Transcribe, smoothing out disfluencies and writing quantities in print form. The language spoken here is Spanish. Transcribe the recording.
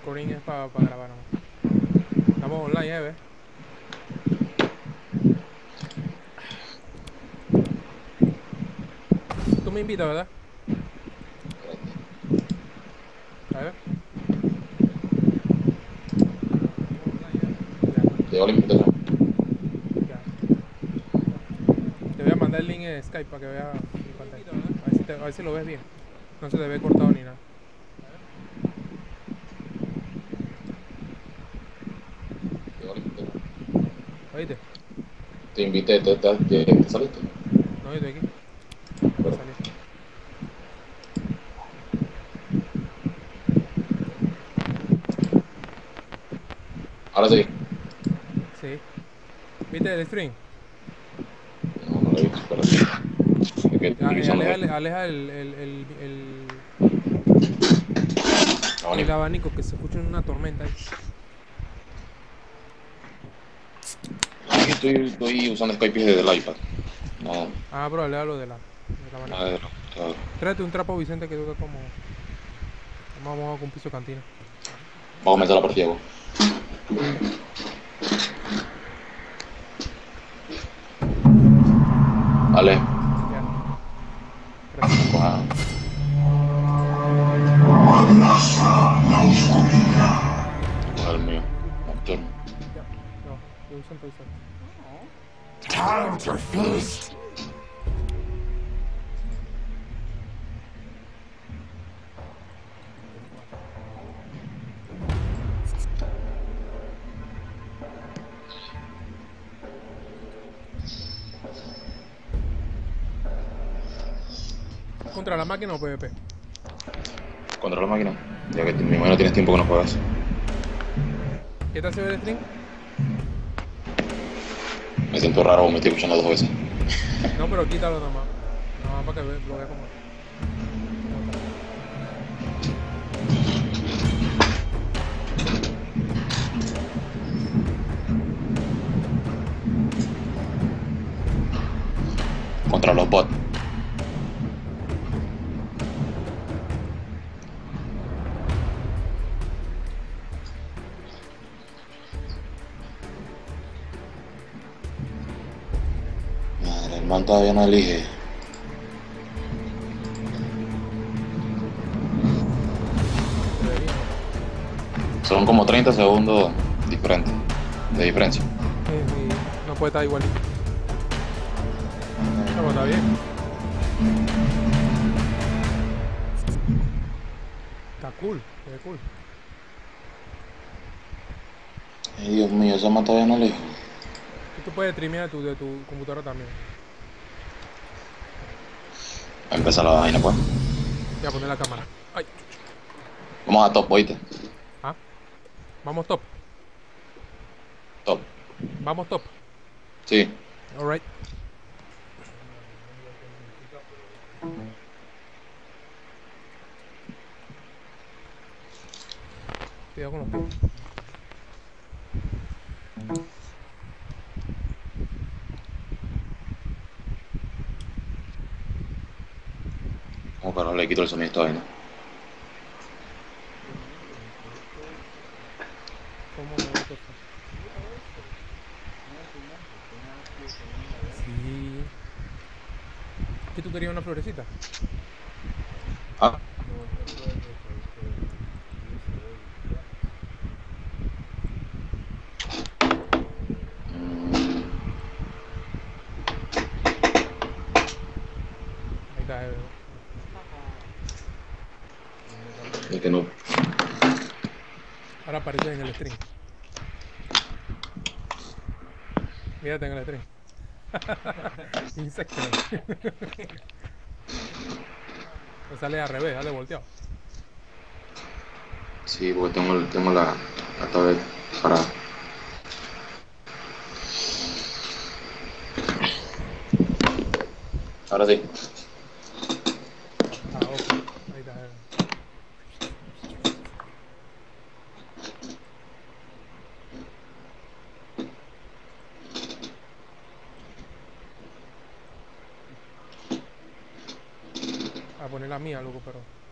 recording es para grabar nomás. Estamos online, ¿ves? Tú me invitas, ¿verdad? A ver. Estamos online, ¿eh? Te doy la invitación. Ya, ya. Te voy a mandar el link en Skype para que veas mi pantalla. A ver si lo ves bien. No se te ve cortado ni nada. Te doy la invitación. ¿Oíste? Te invité, te saliste. No, yo estoy aquí. Ya me Pero, salí. ahora sí. Sí. ¿Viste el stream? No, no lo he visto, pero es que Ya, estoy usando aleja el abanico. abanico que se escucha en una tormenta ahí. Es que estoy usando Skype desde el iPad. No, Ah, pero alejalo del abanico. nada de lo computador. Tráete un trapo, Vicente, que toca como. Vamos con un piso de cantina. Vamos a comenzar la partida, vos. Vale. Ya. Gracias. Coja. Coja el mío. Nocturno. Ya. No, yo uso entonces. Time to feast. ¿Contra la máquina o PvP? Contra la máquina. Ya que mi no tienes tiempo que no juegas. ¿Qué tal se ve el stream? Me siento raro, me estoy escuchando dos veces. No, pero quítalo nomás. Nomás para que lo vea como. Contra los bots. Madre, el man todavía no elige. Debería. Son como 30 segundos diferentes, de diferencia. Y no puede estar igualito. No, pero está bien. Está cool, se ve cool. Ay, Dios mío, esa man todavía no elige. Y tú puedes streamear de tu computadora también. Va a empezar la vaina, pues. Voy a poner la cámara. Ay. Vamos a top, oíste. Ah. Vamos top. Top. Vamos top. Sí. Alright. Cuidado con los pies. Como que no le quito el sonido a esta vaina. ¿Cómo me gusta eso? Sí. ¿Qué tú querías una florecita? Ah. Ahí está. Es que no. Ahora aparece en el stream. Mírate en el stream. Insecto. Me sale al revés, sale volteado. Sí, porque tengo la tablet parada. Ahora sí. Ah, ok. Ahí está. A poner la mía, loco, pero.